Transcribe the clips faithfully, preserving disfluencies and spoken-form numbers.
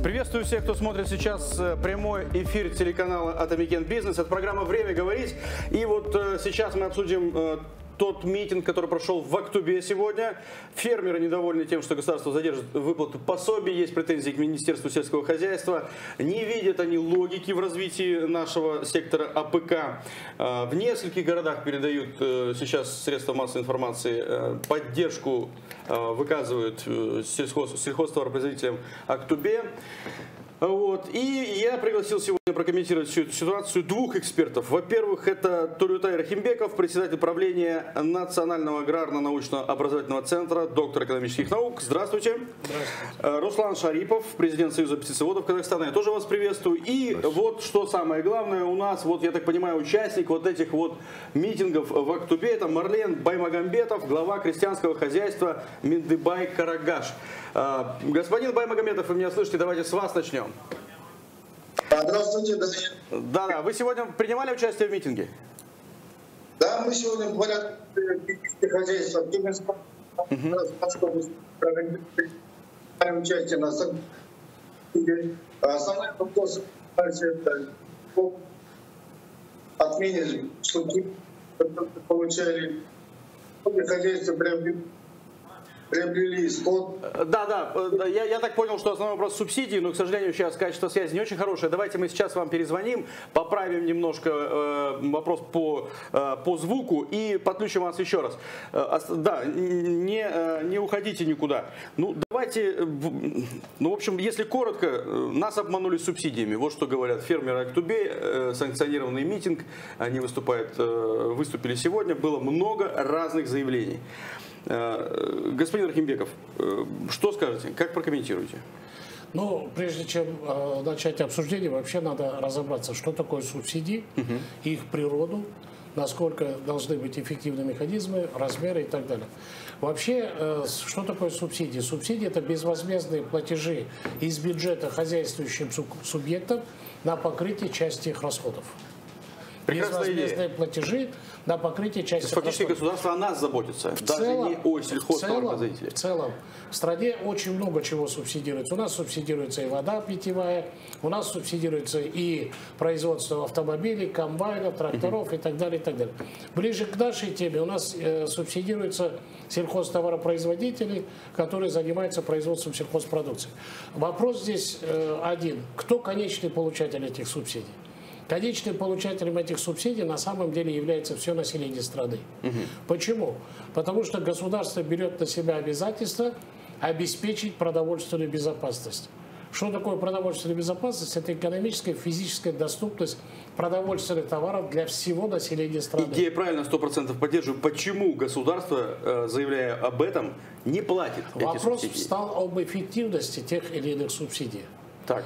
Приветствую всех, кто смотрит сейчас прямой эфир телеканала Атамикен Бизнес. Это программа «Время говорить». И вот сейчас мы обсудим тот митинг, который прошел в Актубе сегодня. Фермеры недовольны тем, что государство задержит выплату пособий. Есть претензии к Министерству сельского хозяйства. Не видят они логики в развитии нашего сектора АПК. В нескольких городах передают сейчас средства массовой информации поддержку, выказывают сельхоз, сельхозтоваропроизводителям Актубе. Вот. И я пригласил сегодня прокомментировать всю эту ситуацию двух экспертов. Во-первых, это Турютай Рахимбеков, председатель правления Национального аграрно-научно-образовательного центра, доктор экономических наук. Здравствуйте. Здравствуйте. Руслан Шарипов, президент Союза птицеводов Казахстана. Я тоже вас приветствую. И вот что самое главное у нас, вот я так понимаю, участник вот этих вот митингов в Актубе, это Марлен Баймагамбетов, глава крестьянского хозяйства Миндыбай Карагаш. Господин Баймагамбетов, вы меня слышите? Давайте с вас начнем. Здравствуйте. Да, да. Вы сегодня принимали участие в митинге? Да, мы сегодня в порядке хозяйства Тюменского принимаем участие на самом деле. Основной вопрос это отменили, что получали хозяйство приобрели. Приобрели скот. Да, да, я, я так понял, что основной вопрос субсидий, но, к сожалению, сейчас качество связи не очень хорошее. Давайте мы сейчас вам перезвоним, поправим немножко э, вопрос по, э, по звуку и подключим вас еще раз. Э, да, не, э, не уходите никуда. Ну, давайте, э, ну, в общем, если коротко, э, нас обманули субсидиями. Вот что говорят фермеры Актубе, э, санкционированный митинг, они выступают, э, выступили сегодня, было много разных заявлений. Господин Рахимбеков, что скажете, как прокомментируете? Ну, прежде чем э, начать обсуждение, вообще надо разобраться, что такое субсидии, угу. их природу, насколько должны быть эффективны механизмы, размеры и так далее. Вообще, э, что такое субсидии? Субсидии – это безвозмездные платежи из бюджета хозяйствующим субъектам на покрытие части их расходов. Безвозмездные платежи на покрытие части. Фактически государство о нас заботится, в даже целом, не о сельхозтоваропроизводителях. В целом, в стране очень много чего субсидируется. У нас субсидируется и вода питьевая, у нас субсидируется и производство автомобилей, комбайнов, тракторов uh-huh. и так далее, и так далее. Ближе к нашей теме у нас э, субсидируются сельхозтоваропроизводители, которые занимаются производством сельхозпродукции. Вопрос здесь э, один. Кто конечный получатель этих субсидий? Конечным получателем этих субсидий на самом деле является все население страны. Угу. Почему? Потому что государство берет на себя обязательство обеспечить продовольственную безопасность. Что такое продовольственная безопасность? Это экономическая, физическая доступность продовольственных товаров для всего населения страны. Идея правильно, сто процентов поддерживаю. Почему государство, заявляя об этом, не платит эти Вопрос субсидии? Вопрос встал об эффективности тех или иных субсидий. Так.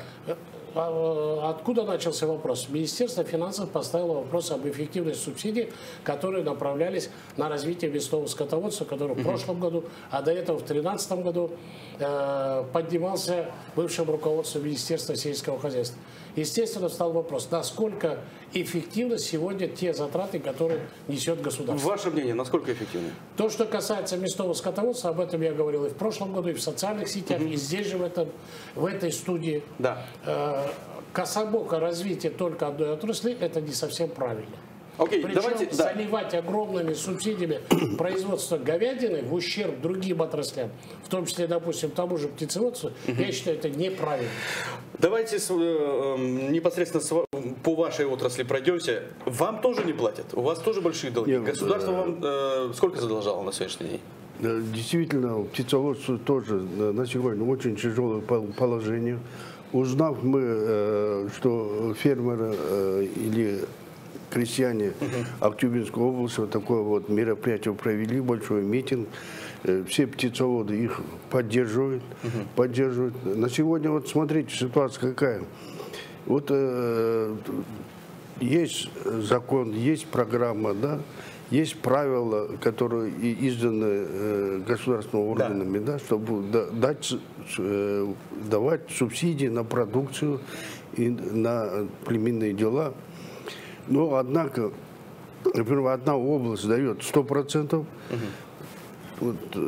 Откуда начался вопрос? Министерство финансов поставило вопрос об эффективности субсидий, которые направлялись на развитие мясного скотоводства, который в прошлом году, а до этого в две тысячи тринадцатом году э, поднимался бывшим руководством Министерства сельского хозяйства. Естественно, встал вопрос, насколько эффективны сегодня те затраты, которые несет государство. Ваше мнение, насколько эффективны? То, что касается мясного скотоводства, об этом я говорил и в прошлом году, и в социальных сетях, uh-huh. и здесь же в, этом, в этой студии. Да. Э, кособоко развитие только одной отрасли – это не совсем правильно. Okay, Причем давайте, заливать да. огромными субсидиями производство говядины в ущерб другим отраслям, в том числе, допустим, тому же птицеводству, uh-huh. я считаю, это неправильно. Давайте с, э, непосредственно с, по вашей отрасли пройдемся. Вам тоже не платят? У вас тоже большие долги? Нет, Государство э, вам э, сколько задолжало на сегодняшний день? Действительно, птицеводство тоже на сегодня очень тяжелое положение. Узнав мы, что фермеры или крестьяне Актюбинской области вот такое вот мероприятие провели, большой митинг, все птицеводы их поддерживают, uh-huh. поддерживают. На сегодня вот смотрите, ситуация какая. Вот э, есть закон, есть программа, да, есть правила, которые изданы э, государственными органами, да. Да, чтобы да, дать, э, давать субсидии на продукцию и на племенные дела. Но, однако, например, одна область дает сто процентов, угу. вот,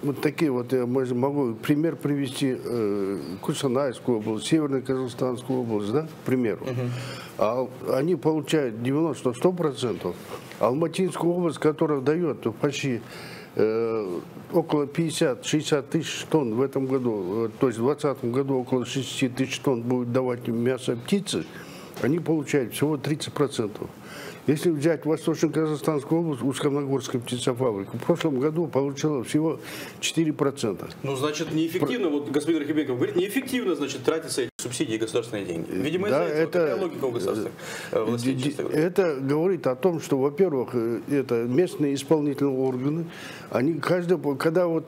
вот такие вот, я могу пример привести, э, Кустанайскую область, Северно-Казахстанскую область, да, к примеру. Uh-huh. А, они получают девяносто-сто процентов. Алматинскую область, которая дает почти э, около пятьдесят-шестьдесят тысяч тонн в этом году, то есть в двадцатом году около шестьдесят тысяч тонн будет давать мясо птицы, они получают всего тридцать процентов. Если взять Восточно-Казахстанскую область, Усть-Камногорская птицефабрика, в прошлом году получила всего четыре процента. Ну, значит, неэффективно, Про... вот господин Рахибеков говорит, неэффективно, значит, тратятся эти субсидии и государственные деньги. Видимо, да, это, это, вот такая логика у государственных властей. Это говорит о том, что, во-первых, это местные исполнительные органы, они каждый, когда вот,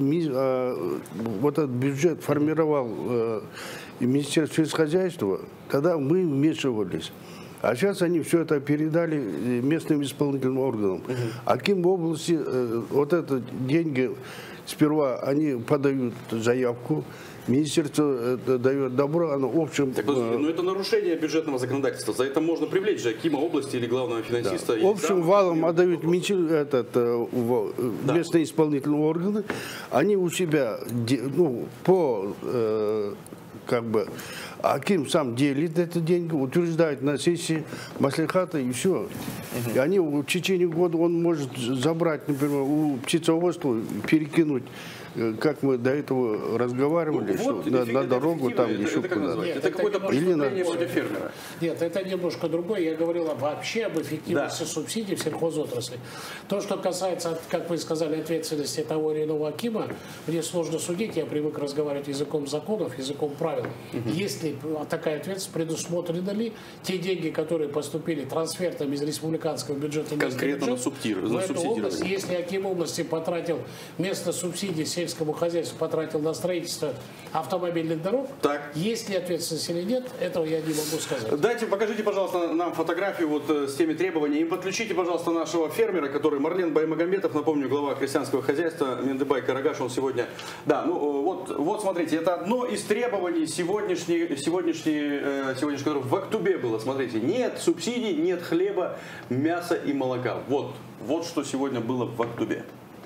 вот этот бюджет формировал Министерство сельскохозяйства, тогда мы вмешивались. А сейчас они все это передали местным исполнительным органам. Uh-huh. Аким области, э, вот это деньги, сперва они подают заявку, министерство э, дает добро, оно в общем... Так, э, но это нарушение бюджетного законодательства, за это можно привлечь же Акима области или главного финансиста. Да. В общем, валом отдают этот, э, да. местные исполнительные органы, они у себя, ну, по... Э, как бы, Аким сам делит эти деньги, утверждает на сессии маслихата и все. Uh-huh. И они в течение года, он может забрать, например, у птицеводства, перекинуть, как мы до этого разговаривали, ну, вот, что на, на дорогу там это, еще это куда-то. Нет, это, это какое-то преступление против фермера. Нет, это немножко другое. Я говорил вообще об эффективности да. субсидий в сельхозотрасли. То, что касается, как вы сказали, ответственности того или иного акима, мне сложно судить. Я привык разговаривать языком законов, языком правил. Угу. Если такая ответственность, предусмотрены ли те деньги, которые поступили трансфертом из республиканского бюджета конкретно на субсидирование, в эту область, если аким области потратил вместо субсидий сельскому хозяйству потратил на строительство автомобильных дорог, так. есть ли ответственность или нет, этого я не могу сказать. Дайте, покажите, пожалуйста, нам фотографию вот с теми требованиями. И подключите, пожалуйста, нашего фермера, который Марлен Баймагомедов, напомню, глава крестьянского хозяйства Мендебай Карагаш, он сегодня... Да, ну вот, вот смотрите, это одно из требований сегодняшней, сегодняшней, сегодняшней, в Актубе было, смотрите, нет субсидий, нет хлеба, мяса и молока. Вот, вот что сегодня было в Актубе.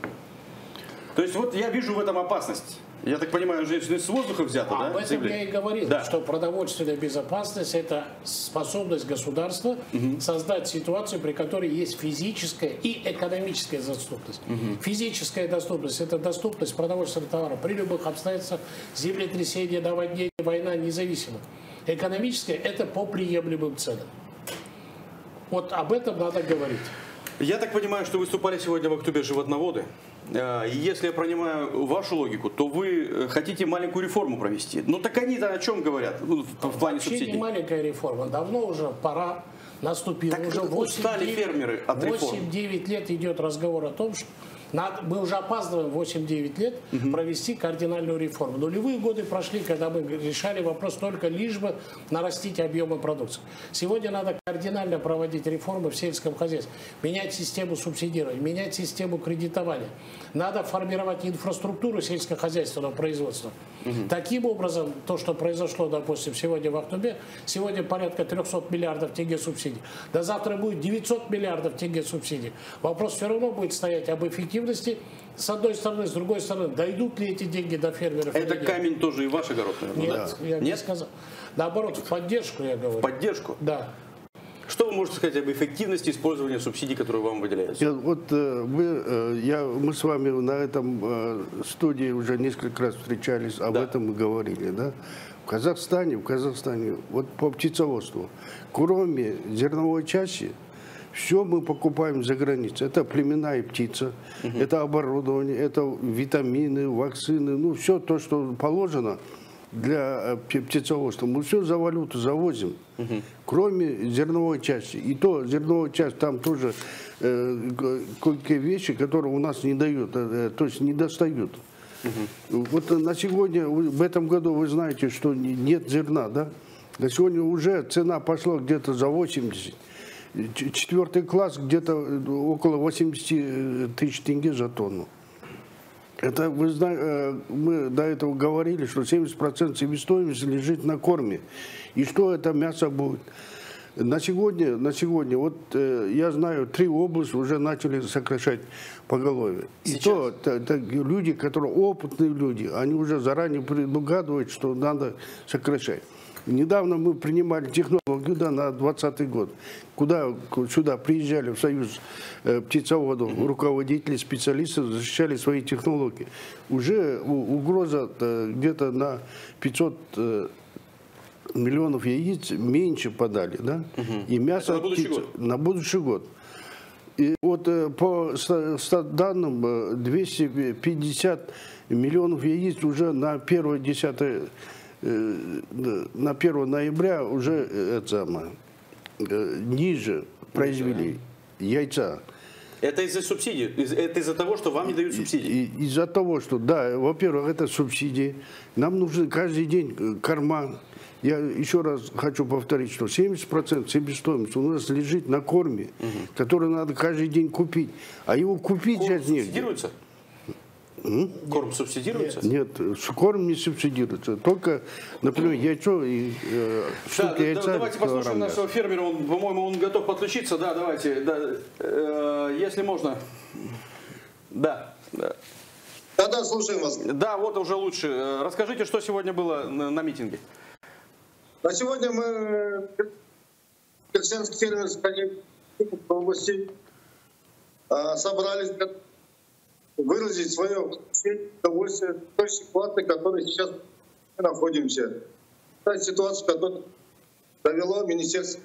То есть вот я вижу в этом опасность. Я так понимаю, уже с воздуха взято, а да? Об этом заявление? Я и говорил, да. что продовольственная безопасность – это способность государства угу. создать ситуацию, при которой есть физическая и экономическая доступность. Угу. Физическая доступность – это доступность продовольственных товаров при любых обстоятельствах, землетрясения, наводнения, война, независимо. Экономическая – это по приемлемым ценам. Вот об этом надо говорить. Я так понимаю, что выступали сегодня в Актубе животноводы. И если я понимаю вашу логику, то вы хотите маленькую реформу провести. Ну так они-то о чем говорят в, в плане Вообще субсидий? Не маленькая реформа. Давно уже пора наступила. Так уже восемь-девять лет идет разговор о том, что надо, мы уже опаздываем восемь-девять лет угу. провести кардинальную реформу. Нулевые годы прошли, когда мы решали вопрос только лишь бы нарастить объемы продукции. Сегодня надо кардинально проводить реформы в сельском хозяйстве. Менять систему субсидирования, менять систему кредитования. Надо формировать инфраструктуру сельскохозяйственного производства. Угу. Таким образом, то, что произошло, допустим, сегодня в Актубе, сегодня порядка триста миллиардов тенге субсидий. До завтра будет девятьсот миллиардов тенге субсидий. Вопрос все равно будет стоять об эффективности. С одной стороны, с другой стороны, дойдут ли эти деньги до фермеров? Это камень тоже и ваш огород, наверное? Нет, да? я Нет? не сказал. Наоборот, в поддержку я говорю. В поддержку? Да. Что вы можете сказать об эффективности использования субсидий, которые вам выделяются? Я, вот мы, я, мы с вами на этом студии уже несколько раз встречались, об да. этом мы говорили, да? В Казахстане, в Казахстане, вот по птицеводству, кроме зерновой части, все мы покупаем за границей. Это племенная птица, угу. это оборудование, это витамины, вакцины, ну все то, что положено для птицеводства. Мы все за валюту завозим, угу. кроме зерновой части. И то зерновая часть, там тоже э, кое-какие вещи, которые у нас не дают, э, то есть не достают. Угу. Вот на сегодня, в этом году вы знаете, что нет зерна, да? На сегодня уже цена пошла где-то за восемьдесят. Четвертый класс где-то около восемьдесят тысяч тенге за тонну. Это, вы знаете, мы до этого говорили, что семьдесят процентов себестоимости лежит на корме. И что это мясо будет? На сегодня, на сегодня, вот э, я знаю, три области уже начали сокращать поголовье. И то, то, то люди, которые опытные люди, они уже заранее предугадывают, что надо сокращать. Недавно мы принимали технологию да, на двадцатый год, куда сюда приезжали в Союз э, птицеводов, руководители, специалисты защищали свои технологии. Уже угроза э, где-то на пятьсот э, миллионов яиц меньше подали, да? Угу. И мясо на будущий птицы, год. На будущий год. И вот э, по данным э, двести пятьдесят миллионов яиц уже на первое десятое на первое ноября уже это, ниже произвели яйца. Это из-за субсидий? Это из-за того, что вам не дают субсидии? Из-за того, что, да, во-первых, это субсидии. Нам нужен каждый день корма. Я еще раз хочу повторить, что семьдесят процентов себестоимости у нас лежит на корме, угу. который надо каждый день купить. А его купить корм сейчас негде. Субсидируется? М? Корм субсидируется? Нет, корм не субсидируется. Только, например, яйцо и э, штука да, яйца. Да, давайте послушаем нашего фермера. Он, по-моему, он готов подключиться. Да, давайте. Да, э, если можно. Да. Да. Да, да, слушаем вас. Да, вот уже лучше. Расскажите, что сегодня было на, на митинге. На сегодня мы в Крестьянской фермерской области собрались выразить свое удовольствие той ситуации, в которой сейчас мы находимся. Та ситуация, которая довело Министерство.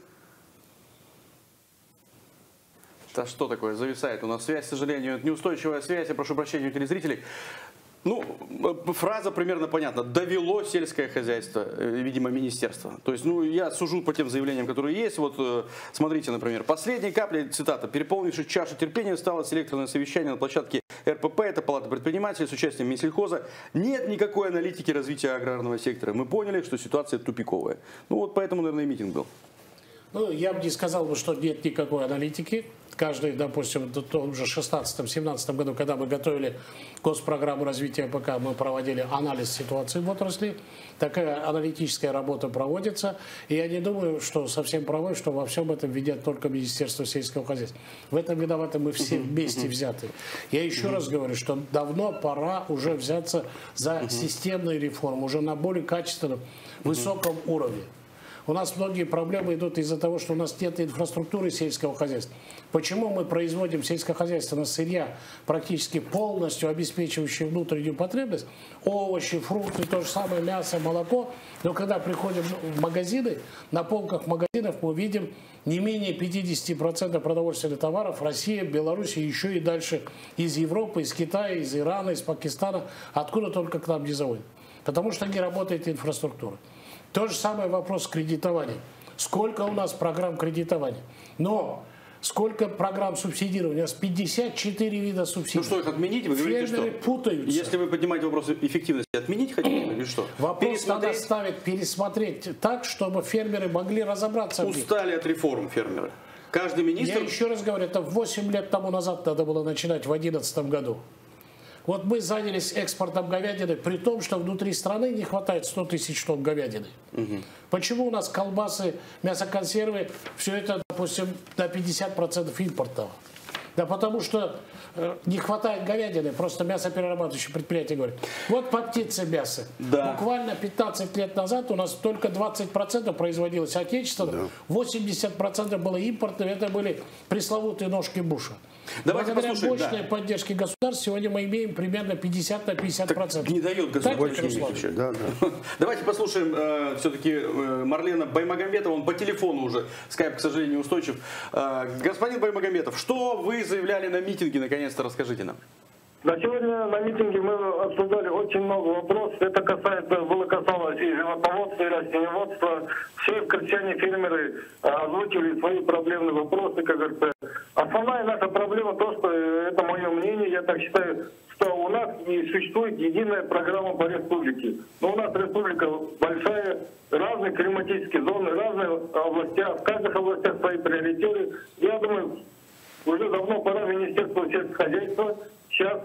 Да что такое, зависает у нас связь, к сожалению, это неустойчивая связь, я прошу прощения у телезрителей. Ну, фраза примерно понятна. Довело сельское хозяйство, видимо, министерство. То есть, ну, я сужу по тем заявлениям, которые есть. Вот, смотрите, например, последней каплей, цитата, переполнившей чашу терпения стало селекторное совещание на площадке эр пэ пэ, это Палата предпринимателей с участием Минсельхоза. Нет никакой аналитики развития аграрного сектора. Мы поняли, что ситуация тупиковая. Ну, вот поэтому, наверное, и митинг был. Ну, я бы не сказал, что нет никакой аналитики. Каждый, допустим, в том же шестнадцатом-семнадцатом году, когда мы готовили госпрограмму развития эй пэ ка, мы проводили анализ ситуации в отрасли. Такая аналитическая работа проводится. И я не думаю, что совсем правы, что во всем этом ведет только Министерство сельского хозяйства. В этом виноваты мы все вместе взяты. Я еще раз говорю, что давно пора уже взяться за системные реформы, уже на более качественном, высоком уровне. У нас многие проблемы идут из-за того, что у нас нет инфраструктуры сельского хозяйства. Почему мы производим сельскохозяйственное сырья, практически полностью обеспечивающее внутреннюю потребность, овощи, фрукты, то же самое мясо, молоко, но когда приходим в магазины, на полках магазинов мы видим не менее пятидесяти процентов продовольственных товаров Россия, Беларусь и еще и дальше из Европы, из Китая, из Ирана, из Пакистана, откуда только к нам не заводят. Потому что не работает инфраструктура. То же самое вопрос кредитования. Сколько у нас программ кредитования? Но сколько программ субсидирования? У нас пятьдесят четыре вида субсидий. Ну что, их отменить? Вы говорите, Фермеры что? путаются. Если вы поднимаете вопрос эффективности, отменить хотите или что? Вопрос надо ставить, пересмотреть так, чтобы фермеры могли разобраться. Устали от реформ фермеры. Каждый министр... Я еще раз говорю, это восемь лет тому назад надо было начинать, в две тысячи одиннадцатом году. Вот мы занялись экспортом говядины, при том, что внутри страны не хватает сто тысяч тонн говядины. Угу. Почему у нас колбасы, мясоконсервы, все это, допустим, на пятьдесят процентов импортного? Да потому что э, не хватает говядины, просто мясоперерабатывающие предприятия говорят. Вот по птице мясо. Да. Буквально пятнадцать лет назад у нас только двадцать процентов производилось отечественно, да. восемьдесят процентов было импортным, это были пресловутые ножки Буша. Давайте Благодаря послушаем, мощной да. поддержке государства сегодня мы имеем примерно пятьдесят на пятьдесят процентов. Не дает государство. Да, да. Давайте послушаем э, все-таки э, Марлена Баймагамбетова. Он по телефону уже. Скайп, к сожалению, неустойчив. Э, господин Баймагамбетов, что вы заявляли на митинге? Наконец-то расскажите нам. На сегодня на митинге мы обсуждали очень много вопросов. Это касается, было касалось и животноводства, и растениеводства. Все крестьяне-фермеры озвучили свои проблемные вопросы, как говорится. Основная наша проблема то, что, это мое мнение, я так считаю, что у нас не существует единая программа по республике. Но у нас республика большая, разные климатические зоны, разные области, в каждых областях свои приоритеты. Я думаю, уже давно пора Министерству сельского хозяйства сейчас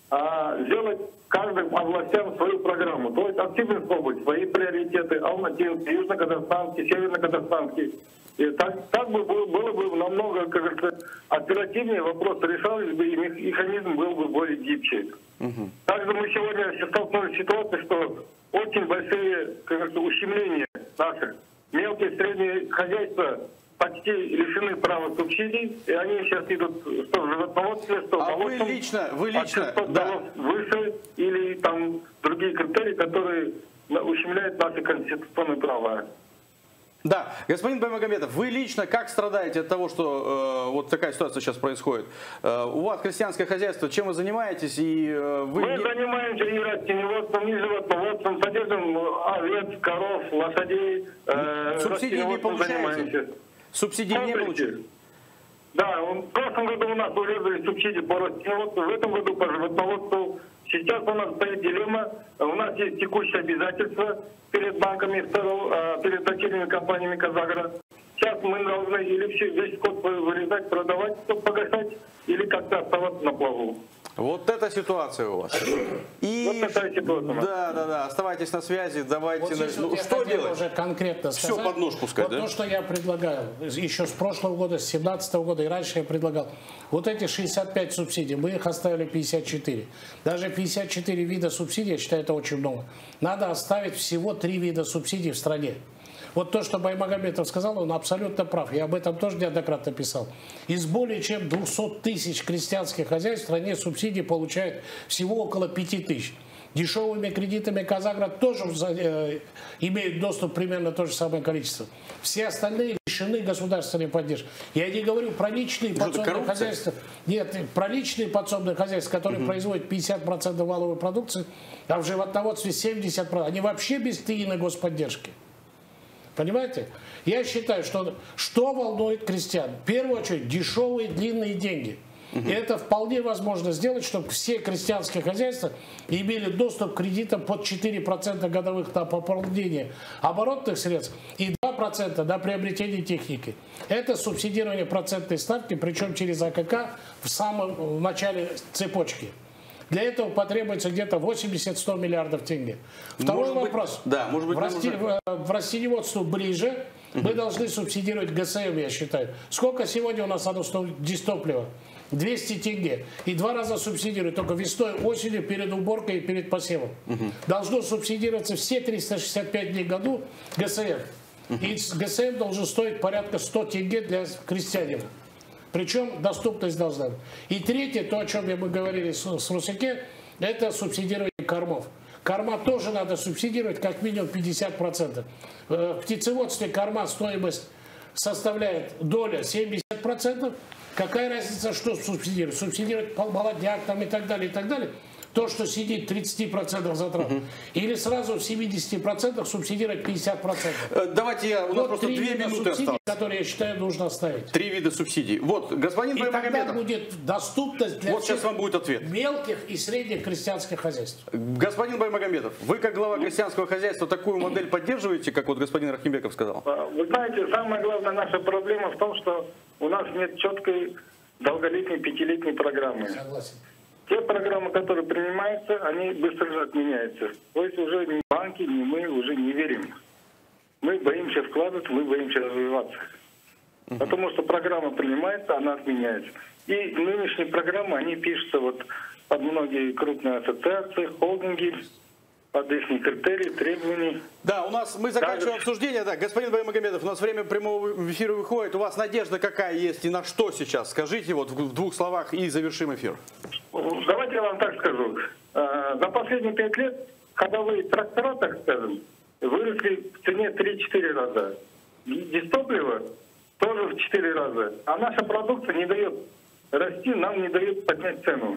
а, сделать каждым областям свою программу. То есть Актюбинская область, свои приоритеты, Алматинский, Южно-Казахстанский, Северно-Казахстанский. И так, так бы было, было бы намного, как говорится, оперативнее вопрос решались бы, и механизм был бы более гибче. Угу. Также мы сегодня столкнулись с ситуацией, что очень большие, как говорится, ущемления наших. Мелкие и средние хозяйства почти лишены права субсидий, и они сейчас идут что в животноводстве, что в а молочном, вы лично, вы лично, да. выше, или там другие критерии, которые ущемляют наши конституционные права. Да, господин Баймагомедов, вы лично как страдаете от того, что э, вот такая ситуация сейчас происходит? Э, у вас крестьянское хозяйство, чем вы занимаетесь? И, э, вы... Мы занимаемся и растениеводством, и животноводством, содержим овец, коров, лошадей. Э, Субсидии не получаете? Субсидии не получаете? Да, в прошлом году у нас урезали субсидии по растениеводству, в этом году по животноводству. Сейчас у нас стоит дилемма, у нас есть текущие обязательства перед банками, перед дочерними компаниями Казагро. Сейчас мы должны или все, весь скот вырезать, продавать, чтобы погашать, или как-то оставаться на плаву. Вот эта ситуация у вас. И... Вот такая ситуация. Да, да, да. Оставайтесь на связи, давайте. Вот здесь ну, вот что делать? Уже конкретно сказать. Все под нож пускать, вот да? То, что я предлагаю, еще с прошлого года, с семнадцатого года и раньше я предлагал. Вот эти шестьдесят пять субсидий, мы их оставили пятьдесят четыре. Даже пятьдесят четыре вида субсидий, я считаю, это очень много. Надо оставить всего три вида субсидий в стране. Вот то, что Баймагомедов сказал, он абсолютно прав. Я об этом тоже неоднократно писал. Из более чем двухсот тысяч крестьянских хозяйств в стране субсидии получают всего около пяти тысяч. Дешевыми кредитами Казагро тоже э, имеют доступ примерно то же самое количество. Все остальные лишены государственной поддержки. Я не говорю про личные подсобные хозяйства. Нет, про личные подсобные хозяйства, которые угу. производят пятьдесят процентов валовой продукции, а в животноводстве семьдесят процентов. Они вообще без единой господдержки. Понимаете? Я считаю, что что волнует крестьян? В первую очередь дешевые длинные деньги. Угу. И это вполне возможно сделать, чтобы все крестьянские хозяйства имели доступ к кредитам под четыре процента годовых на пополнение оборотных средств и два процента на приобретение техники. Это субсидирование процентной ставки, причем через А К К в самом в начале цепочки. Для этого потребуется где-то восемьдесят-сто миллиардов тенге. Второй может вопрос. Быть, да, может быть, в, расти... нужно... в растениеводству ближе. Угу. Мы должны субсидировать Г С М, я считаю. Сколько сегодня у нас оно стоит дистопливо? двести тенге. И два раза субсидируют, только весной, осенью, перед уборкой и перед посевом. Угу. Должно субсидироваться все триста шестьдесят пять дней в году Г С М. Угу. И Г С М должен стоить порядка ста тенге для крестьянина. Причем доступность должна быть. И третье, то, о чем мы говорили с, с Русаке, это субсидирование кормов. Корма тоже надо субсидировать как минимум пятьдесят процентов. В птицеводстве корма стоимость составляет доля семьдесят процентов. Какая разница, что субсидировать? Субсидировать молодняк там и так далее, и так далее. То, что сидит тридцать процентов затрат. Угу. Или сразу в семидесяти процентах субсидировать пятьдесят процентов. Давайте я, у нас вот просто две минуты осталось. Которые, я считаю, нужно оставить. Три вида субсидий. Вот, господин Баймагомедов. И тогда будет доступность для вот сейчас вам будет ответ. Мелких и средних крестьянских хозяйств. Господин Баймагомедов, вы как глава крестьянского хозяйства такую модель поддерживаете, как вот господин Рахимбеков сказал? Вы знаете, самая главная наша проблема в том, что у нас нет четкой долголетней пятилетней программы. Согласен. Те программы, которые принимаются, они быстро же отменяются. То есть уже ни банки, ни мы уже не верим. Мы боимся вкладывать, мы боимся развиваться. Uh-huh. Потому что программа принимается, она отменяется. И нынешние программы, они пишутся вот под многие крупные ассоциации, холдинги, под их критерии, требований. Да, у нас мы заканчиваем Даже... обсуждение. Да, господин Баймагомедов, у нас время прямого эфира выходит. У вас надежда какая есть и на что сейчас? Скажите вот в двух словах и завершим эфир. Давайте я вам так скажу. За последние пять лет ходовые трактора, так скажем, выросли в цене три-четыре раза. Дистопливо тоже в четыре раза. А наша продукция не дает расти, нам не дает поднять цену.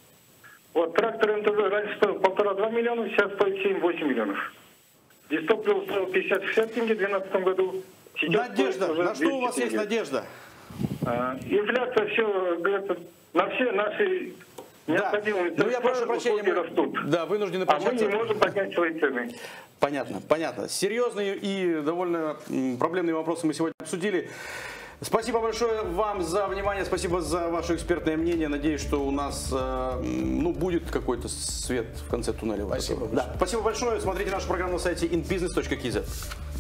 Вот трактор М Т В раньше стоил полтора-два миллиона, сейчас стоит семь-восемь миллионов. Дистопливо стоил пятьдесят-шестьдесят тенге в две тысячи двенадцатом году. Сейчас надежда. На что у вас есть надежда? А, инфляция все, говорится, на все наши необходимые да. Ну, я прошу прощения, мы... растут. Да, вынуждены а мы не можем поднять свои цены. Понятно, понятно. Серьезные и довольно проблемные вопросы мы сегодня обсудили. Спасибо большое вам за внимание, спасибо за ваше экспертное мнение. Надеюсь, что у нас ну, будет какой-то свет в конце туннеля. Спасибо большое. Да. Спасибо большое. Смотрите нашу программу на сайте ин бизнес точка кей зет.